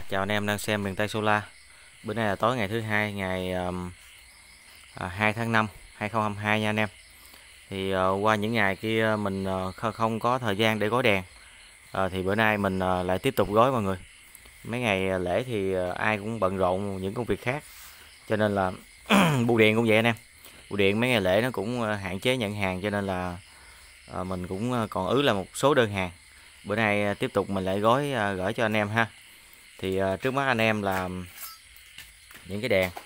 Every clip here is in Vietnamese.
Chào anh em đang xem miền Tây Solar. Bữa nay là tối ngày thứ hai, ngày 2 tháng 5 2022 nha anh em. Thì qua những ngày kia mình không có thời gian để gói đèn. Thì bữa nay mình lại tiếp tục gói mọi người. Mấy ngày lễ thì ai cũng bận rộn những công việc khác. Cho nên là bưu điện cũng vậy anh em. Bưu điện mấy ngày lễ nó cũng hạn chế nhận hàng, cho nên là mình cũng còn ứ là một số đơn hàng. Bữa nay tiếp tục mình lại gói gửi cho anh em ha. Thì trước mắt anh em là những cái đèn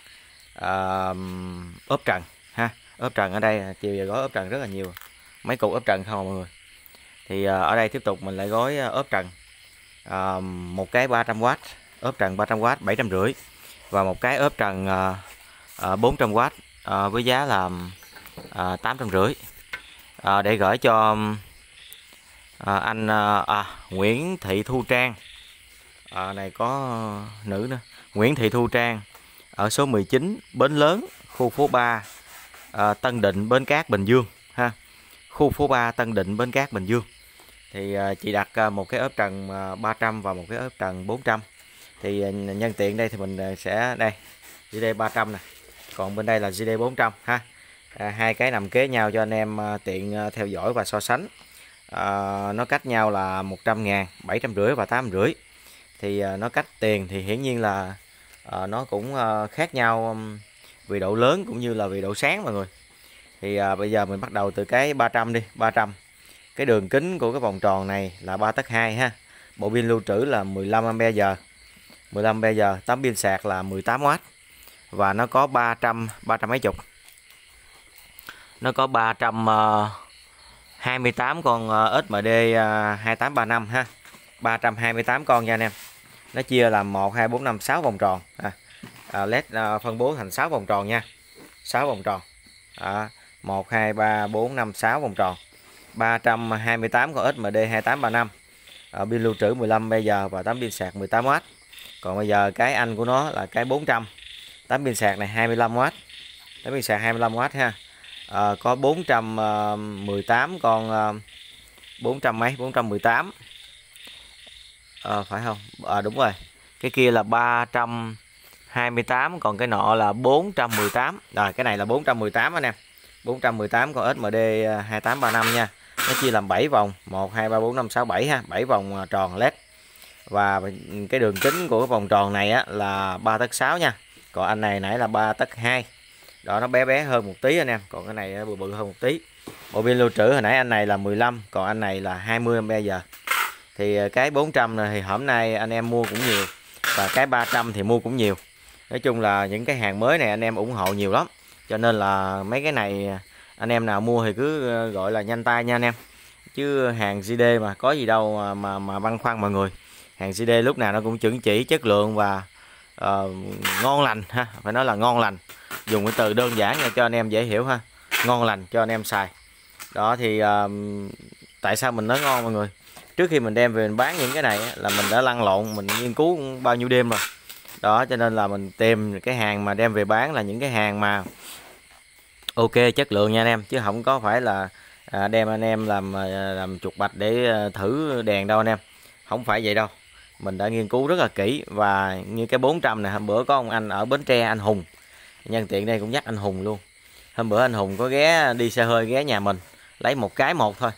ốp trần ha. Ốp trần ở đây chiều giờ gói ốp trần rất là nhiều, mấy cục ốp trần không à mọi người. Thì ở đây tiếp tục mình lại gói ốp trần, một cái 300W, ốp trần 300W 750, và một cái ốp trần 400W với giá là 850, để gửi cho anh Nguyễn Thị Thu Trang. Này có nữ nữa, Nguyễn Thị Thu Trang ở số 19 Bến Lớn, khu phố 3 Tân Định, Bến Cát, Bình Dương ha. Khu phố 3 Tân Định, Bến Cát, Bình Dương. Thì chị đặt một cái ốp trần 300 và một cái ốp trần 400. Thì nhân tiện đây thì mình sẽ đây GD 300 nè, còn bên đây là GD 400 ha. Hai cái nằm kế nhau cho anh em tiện theo dõi và so sánh. Nó cách nhau là 100.000, 750 và 850. Thì nó cách tiền thì hiển nhiên là nó cũng khác nhau vì độ lớn cũng như là vì độ sáng mọi người. Thì bây giờ mình bắt đầu từ cái 300 đi. 300, cái đường kính của cái vòng tròn này là 3 tấc 2 ha. Bộ pin lưu trữ là 15Ah, 15Ah, tấm pin sạc là 18W, và nó có 300 mấy chục, nó có 328 con SMD 2835 ha. 328 con nha anh em. Nó chia làm 1 2 4 5 6 vòng tròn. LED phân bố thành 6 vòng tròn nha. 6 vòng tròn. 1 2 3 4 5 6 vòng tròn. 328 con SMD 2835. Pin lưu trữ 15Ah và tấm pin sạc 18W. Còn bây giờ cái anh của nó là cái 400. Tấm pin sạc này 25W. Tấm pin sạc 25W ha. Có 418 con 400 mấy, 418. Phải không? Đúng rồi. Cái kia là 328, còn cái nọ là 418. Rồi cái này là 418 anh em. 418 con SMD 2835 nha. Nó chia làm 7 vòng, 1 2 3 4 5 6 7 ha, 7 vòng tròn LED. Và cái đường kính của cái vòng tròn này á là 3 tấc 6 nha. Còn anh này nãy là 3 tấc 2. Đó, nó bé bé hơn một tí anh em, còn cái này bự bự hơn một tí. Bộ pin lưu trữ hồi nãy anh này là 15, còn anh này là 20Ah. Thì cái 400 này thì hôm nay anh em mua cũng nhiều, và cái 300 thì mua cũng nhiều. Nói chung là những cái hàng mới này anh em ủng hộ nhiều lắm, cho nên là mấy cái này anh em nào mua thì cứ gọi là nhanh tay nha anh em. Chứ hàng GD mà có gì đâu mà băn khoăn mọi người. Hàng GD lúc nào nó cũng chuẩn chỉ chất lượng và ngon lành ha, phải nói là ngon lành. Dùng cái từ đơn giản nha cho anh em dễ hiểu ha, ngon lành cho anh em xài. Đó thì tại sao mình nói ngon mọi người? Trước khi mình đem về mình bán những cái này là mình đã lăn lộn, mình nghiên cứu bao nhiêu đêm rồi. Đó cho nên là mình tìm cái hàng mà đem về bán là những cái hàng mà ok, chất lượng nha anh em, chứ không có phải là đem anh em làm chuột bạch để thử đèn đâu anh em. Không phải vậy đâu. Mình đã nghiên cứu rất là kỹ. Và như cái 400 này, hôm bữa có ông anh ở Bến Tre, anh Hùng, nhân tiện đây cũng dắt anh Hùng luôn. Hôm bữa anh Hùng có ghé đi xe hơi ghé nhà mình, lấy một cái một thôi,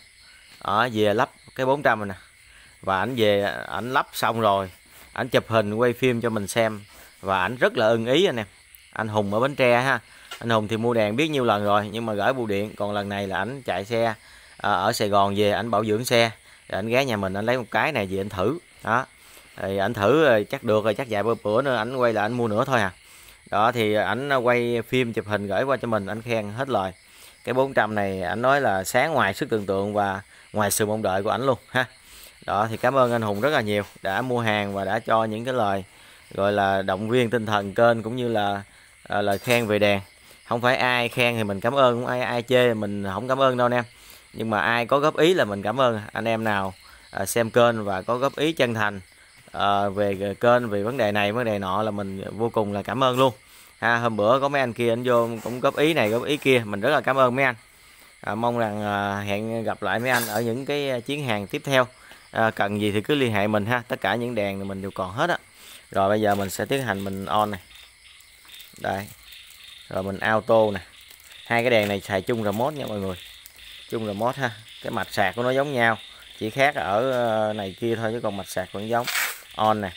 về lắp cái 400 này nè. Và ảnh về ảnh lắp xong rồi ảnh chụp hình quay phim cho mình xem, và ảnh rất là ưng ý anh em. Anh Hùng ở Bến Tre ha. Anh Hùng thì mua đèn biết nhiêu lần rồi nhưng mà gửi bưu điện, còn lần này là ảnh chạy xe ở Sài Gòn về, ảnh bảo dưỡng xe, rồi ảnh ghé nhà mình, ảnh lấy một cái này về ảnh thử. Đó thì ảnh thử rồi chắc được rồi, chắc vài bữa nữa ảnh quay là ảnh mua nữa thôi à. Đó thì ảnh quay phim chụp hình gửi qua cho mình, ảnh khen hết lời. Cái 400 này ảnh nói là sáng ngoài sức tưởng tượng và ngoài sự mong đợi của ảnh luôn ha. Đó thì cảm ơn anh Hùng rất là nhiều đã mua hàng và đã cho những cái lời gọi là động viên tinh thần kênh, cũng như là lời khen về đèn. Không phải ai khen thì mình cảm ơn, không ai chê mình không cảm ơn đâu anh em. Nhưng mà ai có góp ý là mình cảm ơn. Anh em nào xem kênh và có góp ý chân thành về kênh, về vấn đề này vấn đề nọ là mình vô cùng là cảm ơn luôn ha. Hôm bữa có mấy anh kia anh vô cũng góp ý này góp ý kia, mình rất là cảm ơn mấy anh. Mong rằng hẹn gặp lại mấy anh ở những cái chuyến hàng tiếp theo. cần gì thì cứ liên hệ mình ha, tất cả những đèn thì mình đều còn hết á. Rồi bây giờ mình sẽ tiến hành mình on này, đây, rồi mình auto nè. Hai cái đèn này xài chung remote nha mọi người, chung remote ha. Cái mạch sạc của nó giống nhau, chỉ khác ở này kia thôi chứ còn mạch sạc vẫn giống. On nè,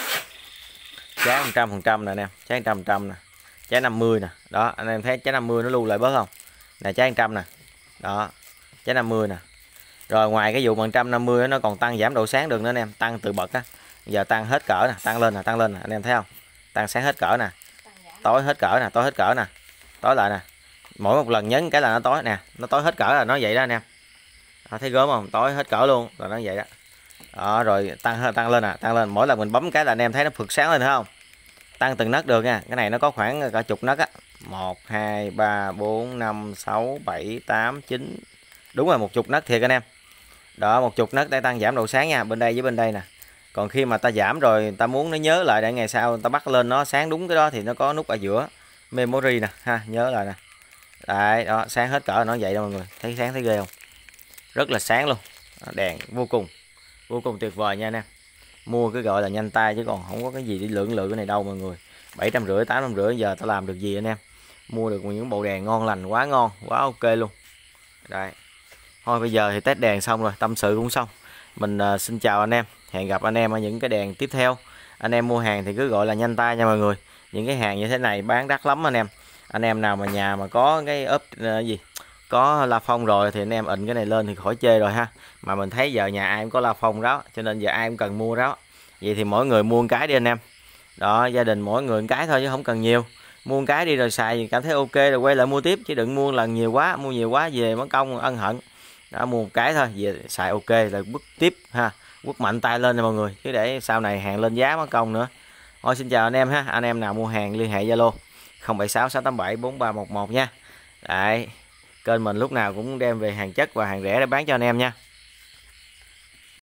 cháy 100% nè anh em, cháy 100% nè, cháy 50 nè, đó anh em thấy cháy 50 nó lưu lại bớt không nè, cháy 100 nè, đó cháy 50 nè. Rồi ngoài cái vụ 150 nó còn tăng giảm độ sáng được nữa anh em, tăng từ bậc á, giờ tăng hết cỡ nè, tăng lên nè, anh em thấy không, tăng sáng hết cỡ nè, tối hết cỡ nè, tối hết cỡ nè, tối lại nè, mỗi một lần nhấn cái là nó tối nè, nó tối hết cỡ là nó vậy đó anh em. Đó, thấy gớm không, tối hết cỡ luôn là nó vậy đó. Đó, rồi tăng lên nè, tăng lên, mỗi lần mình bấm cái là anh em thấy nó phượt sáng lên thấy không, tăng từng nấc được nha. Cái này nó có khoảng cả chục nấc á, 1 2 3 4 5 6 7 8 9, đúng rồi 10 nấc thiệt anh em. Đó, 10 nấc để tăng giảm độ sáng nha, bên đây với bên đây nè. Còn khi mà ta giảm rồi ta muốn nó nhớ lại để ngày sau ta bắt lên nó sáng đúng cái đó thì nó có nút ở giữa memory nè ha, nhớ lại nè. Đấy, đó sáng hết cỡ nó vậy đó mọi người, thấy sáng thấy ghê không, rất là sáng luôn. Đó, đèn vô cùng tuyệt vời nha anh em. Mua cái gọi là nhanh tay chứ còn không có cái gì để lượng cái này đâu mọi người. 750 850 giờ ta làm được gì anh em, mua được những bộ đèn ngon lành, quá ngon, quá ok luôn. Đây thôi bây giờ thì test đèn xong rồi, tâm sự cũng xong. Mình xin chào anh em, hẹn gặp anh em ở những cái đèn tiếp theo. Anh em mua hàng thì cứ gọi là nhanh tay nha mọi người, những cái hàng như thế này bán đắt lắm anh em. Anh em nào mà nhà mà có cái ốp gì có la phong rồi thì anh em ịnh cái này lên thì khỏi chê rồi ha. Mà mình thấy giờ nhà ai cũng có la phong đó, cho nên giờ ai cũng cần mua đó. Vậy thì mỗi người mua một cái đi anh em. Đó, gia đình mỗi người một cái thôi chứ không cần nhiều. Mua một cái đi rồi xài thì cảm thấy ok rồi quay lại mua tiếp, chứ đừng mua lần nhiều quá, mua nhiều quá về mất công ân hận. Đó, mua một cái thôi về xài ok rồi bước tiếp ha, quất mạnh tay lên nha mọi người, chứ để sau này hàng lên giá mất công nữa. Thôi xin chào anh em ha, anh em nào mua hàng liên hệ Zalo 076 687 4311 nha. Đấy, kênh mình lúc nào cũng đem về hàng chất và hàng rẻ để bán cho anh em nha.